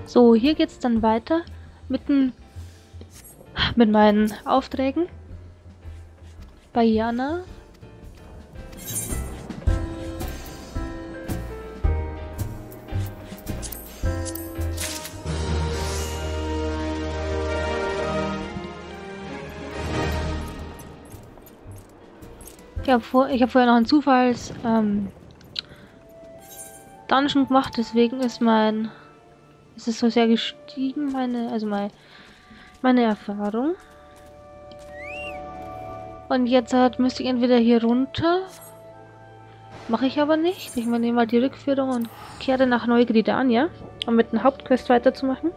So, hier geht's dann weiter mit meinen Aufträgen bei Jana. Ich hab vorher noch einen Zufalls Dungeon gemacht, deswegen ist es so sehr gestiegen, meine Erfahrung. Und jetzt müsste ich entweder hier runter, mache ich aber nicht. Ich nehme mal die Rückführung und kehre nach Neugridania, um mit dem Hauptquest weiterzumachen.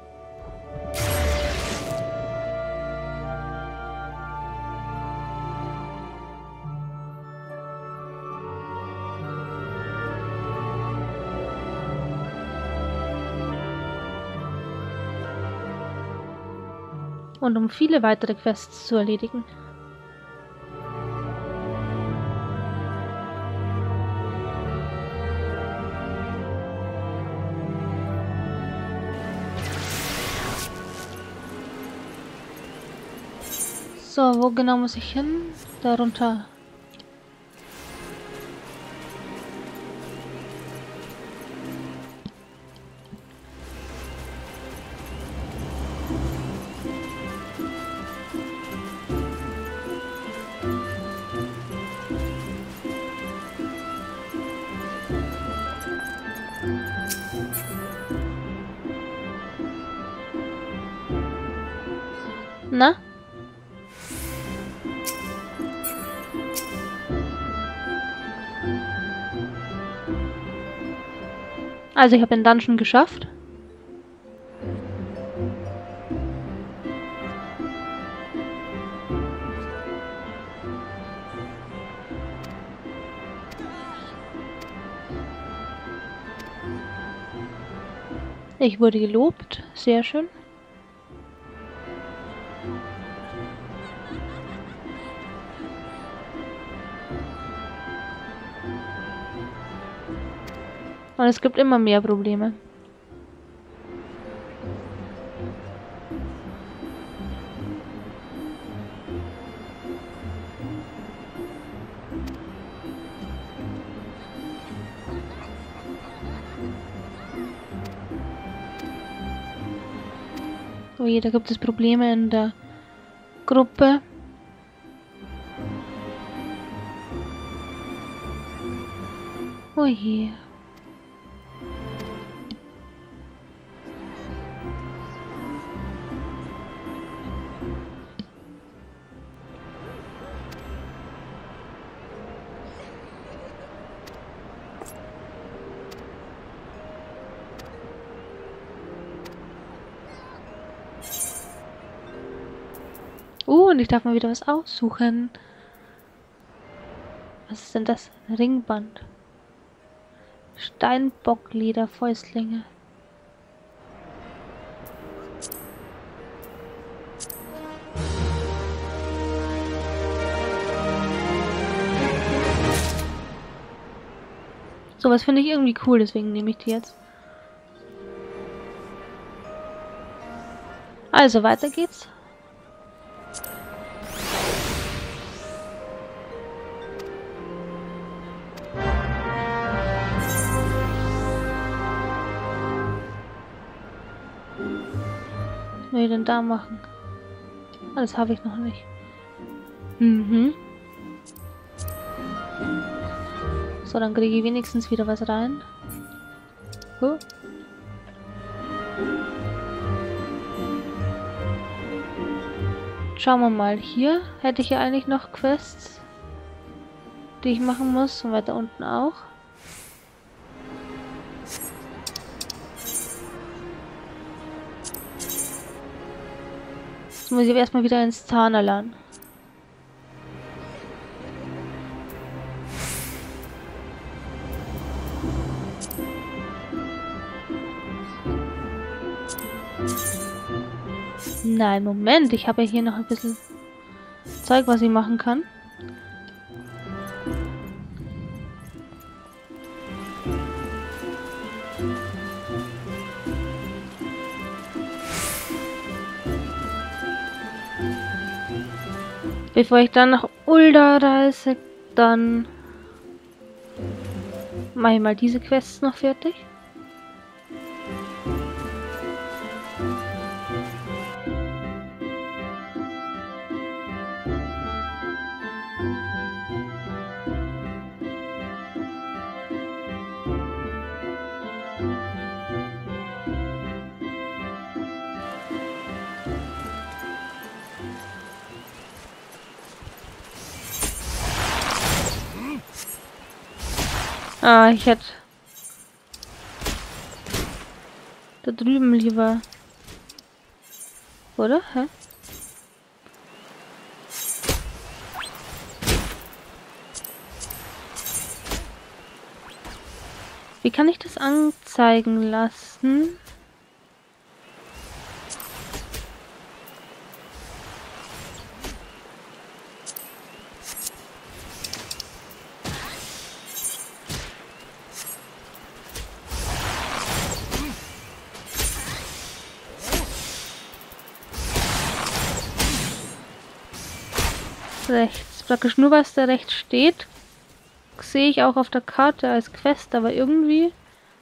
Und um viele weitere Quests zu erledigen. So, wo genau muss ich hin? Darunter. Na? Also ich habe den Dungeon geschafft. Ich wurde gelobt. Sehr schön. Und es gibt immer mehr Probleme. Oh je, da gibt es Probleme in der Gruppe. Oh je. Und ich darf mal wieder was aussuchen. Was ist denn das? Ringband. Steinbocklederfäustlinge. Sowas finde ich irgendwie cool, deswegen nehme ich die jetzt. Also, weiter geht's. Was will ich denn da machen? Ah, das habe ich noch nicht. Mhm. So, dann kriege ich wenigstens wieder was rein. Huh. Schauen wir mal. Hier hätte ich ja eigentlich noch Quests, die ich machen muss. Und weiter unten auch. Jetzt muss ich aber erstmal wieder ins Zahnerland. Nein, Moment, ich habe ja hier noch ein bisschen Zeug, was ich machen kann. Bevor ich dann nach Ulda reise, dann mache ich mal diese Quests noch fertig. Ah, ich hätte da drüben lieber. Oder? Hä? Wie kann ich das anzeigen lassen? Rechts. Praktisch nur was da rechts steht, sehe ich auch auf der Karte als Quest, aber irgendwie...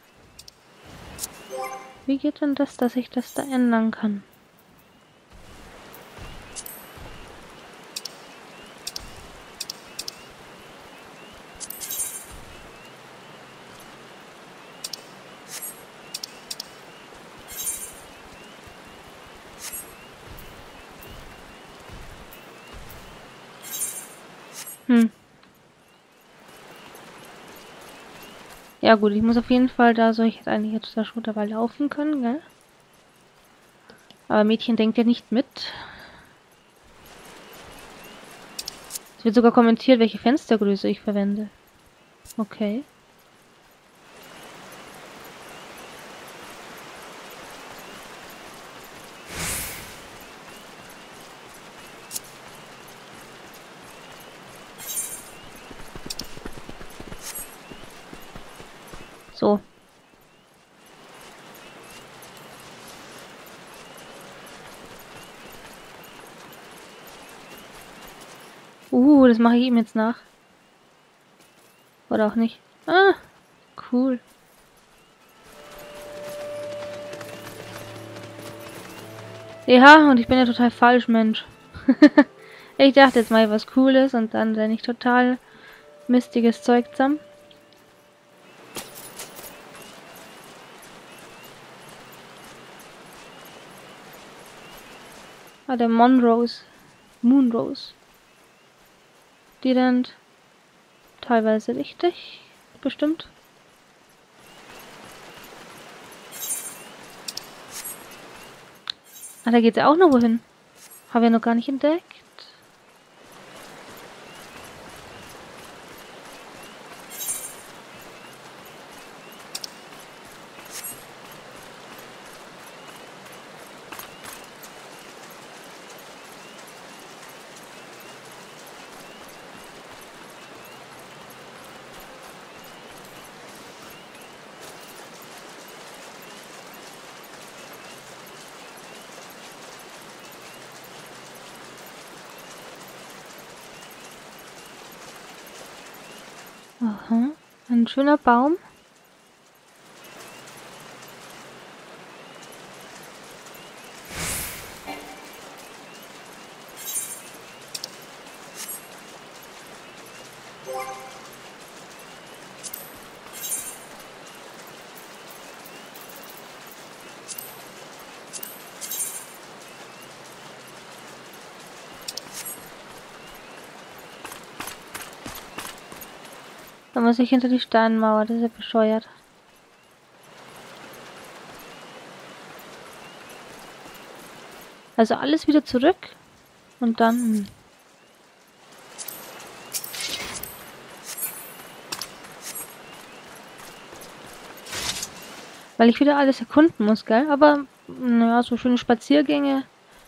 Wie geht denn das, dass ich das da ändern kann? Ja gut, ich muss auf jeden Fall da, soll ich jetzt eigentlich jetzt da schon dabei laufen können, gell? Aber Mädchen denkt ja nicht mit. Es wird sogar kommentiert, welche Fenstergröße ich verwende. Okay. So. Das mache ich ihm jetzt nach. Oder auch nicht. Ah, cool. Ja, und ich bin ja total falsch, Mensch. Ich dachte jetzt mal was Cooles und dann renne ich total mistiges Zeug zusammen. Ah, der Moonrose. Die rennt teilweise richtig. Bestimmt. Ah, da geht's ja auch noch wohin. Haben wir noch gar nicht entdeckt. Aha, ein schöner Baum. Da muss ich hinter die Steinmauer, das ist ja bescheuert. Also alles wieder zurück und dann... Weil ich wieder alles erkunden muss, gell? Aber, naja, so schöne Spaziergänge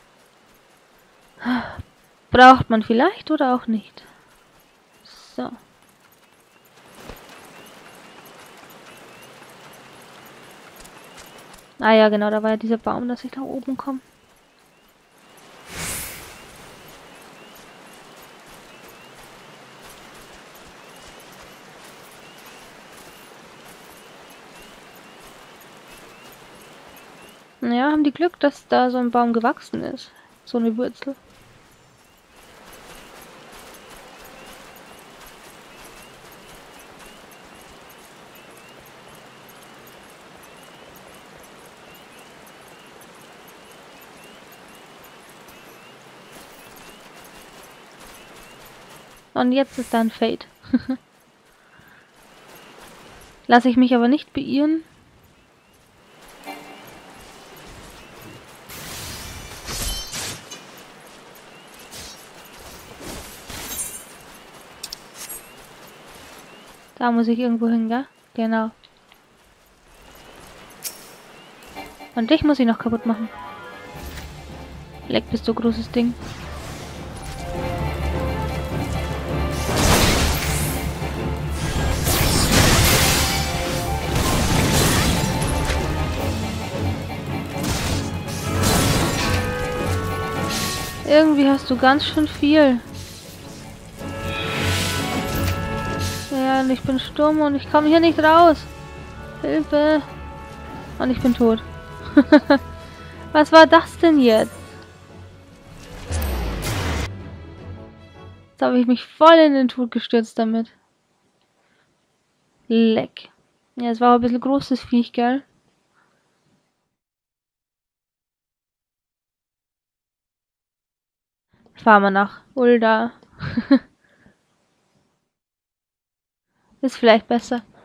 braucht man vielleicht oder auch nicht. So. Ah ja, genau, da war ja dieser Baum, dass ich da oben komme. Ja, haben die Glück, dass da so ein Baum gewachsen ist. So eine Wurzel. Und jetzt ist da ein Fade. Lasse ich mich aber nicht beirren. Da muss ich irgendwo hin, gell? Genau. Und dich muss ich noch kaputt machen. Leck, bist du großes Ding. Irgendwie hast du ganz schön viel. Ja, und ich bin stumm und ich komme hier nicht raus. Hilfe. Und ich bin tot. Was war das denn jetzt? Jetzt habe ich mich voll in den Tod gestürzt damit. Leck. Ja, es war ein bisschen großes Viech, gell? Fahren wir nach Ulda. Ist vielleicht besser.